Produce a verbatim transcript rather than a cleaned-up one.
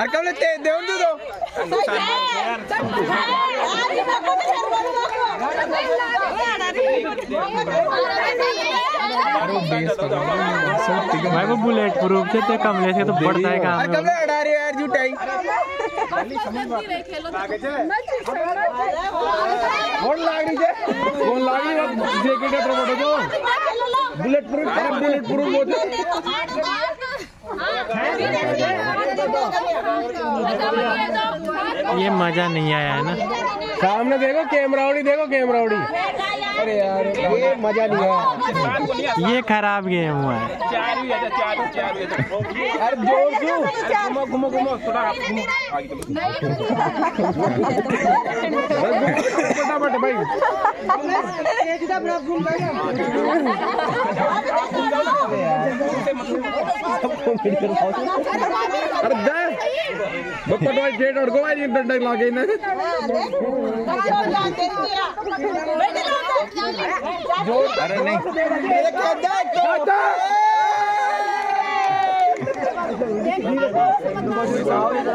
कब लेते देवन दो दो भाई वो बुलेट प्रूफ से तो कमले से तो बढ़ता है काम। कब ले अड़ा रहे यार जुटाई कौन लाग रही है कौन लाग रही है जैकेट है प्रोमोटर को बुलेट प्रूफ बुलेट प्रूफ बोलते ये मजा नहीं आया है ना। सामने देखो कैमराउडी देखो कैमराउडी। अरे यार ये मजा नहीं आया। ये खराब गेम हुआ है। अरे जोर से घुमो घुमो घुमो थोड़ा घुमो फटाफट भाई अरे दे बक्का भाई जेट और गोवा जी डंडा लागे ना अरे नहीं